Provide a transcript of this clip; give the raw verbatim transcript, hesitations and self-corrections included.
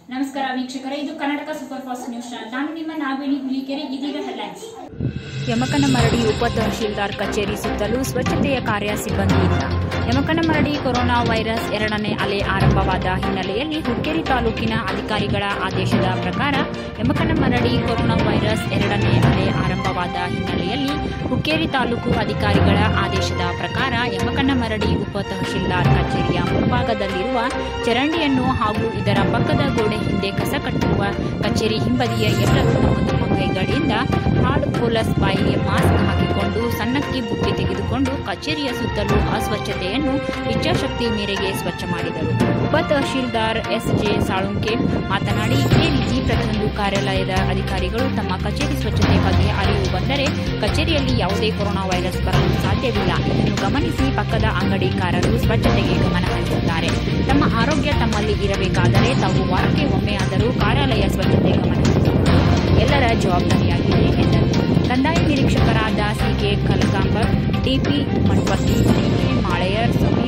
ನಮಸ್ಕಾರ ವೀಕ್ಷಕರೇ, ಇದು Karnataka super fast news channel. ನಾನು ನಿಮ್ಮ ನಾಗವೇಣಿ ಹುಲಿಕೆರೆ. ಇದೀಗ ಹೆಡ್ಲೈನ್ಸ್. ಯಮಕನಮರಡಿ ಉಪ ತಹಶೀಲ್ದಾರ್ ಕಚೇರಿ ಸುತ್ತಲೂ ಸ್ವಚ್ಛತೆಯ ಕಾರ್ಯ ಸಿಬ್ಬಂದಿ ಇಲ್ಲ. ಯಮಕನಮರಡಿ ಕೊರೋನಾ ವೈರಸ್ ಎರಡನೇ ಅಲೆ ಆರಂಭವಾದ ಹಿನ್ನೆಲೆಯಲ್ಲಿ ಹುಕ್ಕೇರಿ ತಾಲೂಕಿನ ಅಧಿಕಾರಿಗಳ ಆದೇಶದ ಪ್ರಕಾರ ಯಮಕನಮರಡಿ ಕೊರೋನಾ ವೈರಸ್ ಎರಡನೇ ಅಲೆ ಆರಂಭವಾದ ಹಿನ್ನೆಲೆಯಲ್ಲಿ ಹುಕ್ಕೇರಿ ತಾಲೂಕು ಅಧಿಕಾರಿಗಳ ಆದೇಶದ ಪ್ರಕಾರ ಯಮಕನಮರಡಿ ಉಪ ತಹಶೀಲ್ದಾರ್ ಕಚೇರಿಯ ಮುಂಭಾಗದಲ್ಲಿರುವ ಚರಂಡಿಯನ್ನು ಹಾಗೂ ಇದರ ಪಕ್ಕದ ಗೋಡೆ ಹಿಂದೆ ಕಸ ಕಟ್ಟುವ ಕಚೇರಿ ಹಿಂಬದಿಯ ಎಲ್ಲರೂ ತಮ್ಮ ತಮ್ಮ ಕೈಗಳಿಂದ ಹಾರ್ಡ್ ಪೋಲಸ್ ಬಾಯಿಗೆ ಮಾಸ್ಕ್ ಹಾಕಿಕೊಂಡು ಸಣ್ಣಕ್ಕಿ ಬುಟ್ಟಿ ತೆಗೆದುಕೊಂಡು ಕಚೇರಿಯ ಸುತ್ತಲೂ ಅಸ್ವಚ್ಛತೆಯನ್ನು ಇಚ್ಛಾಶಕ್ತಿ ಮೇರೆಗೆ ಸ್ವಚ್ಛ ಮಾಡಿದರು. ಉಪ ತಹಶೀಲ್ದಾರ್ ಎಸ್ ಜೆ ಸಾಳುಂಕೆ ಮಾತನಾಡಿ, ಇದೇ ರೀತಿ ಪ್ರತಿಯೊಂದು ಕಾರ್ಯಾಲಯದ ಅಧಿಕಾರಿಗಳು ತಮ್ಮ ಕಚೇರಿ ಸ್ವಚ್ಛತೆ ಬಗ್ಗೆ ಅರಿವು ಬಂದರೆ ಕಚೇರಿಯಲ್ಲಿ ಯಾವುದೇ ಕೊರೋನಾ ವೈರಸ್ ಬರಲು ಸಾಧ್ಯವಿಲ್ಲ. ಇದನ್ನು ಗಮನಿಸಿ ಪಕ್ಕದ ಅಂಗಡಿಕಾರರು ಸ್ವಚ್ಛತೆಗೆ ಗಮನ ಹರಿಸುತ್ತಾರೆ. ತಮ್ಮ ಆರೋಗ್ಯ ತಮ್ಮಲ್ಲಿ ಇರಬೇಕಾದರೆ ತಾವು ವಾರಕ್ಕೆ ಒಮ್ಮೆಯಾದರೂ ಕಾರ್ಯಾಲಯ ಸ್ವಚ್ಛತೆ ಗಮನ ಹರಿಸುವುದು ಎಲ್ಲರ ಜವಾಬ್ದಾರಿಯಾಗಿದೆ ಎಂದರು. ಕಂದಾಯ ನಿರೀಕ್ಷಕರಾದ C K Kalakambar, TP Manapati, C K ಮಾಳೆಯರ್,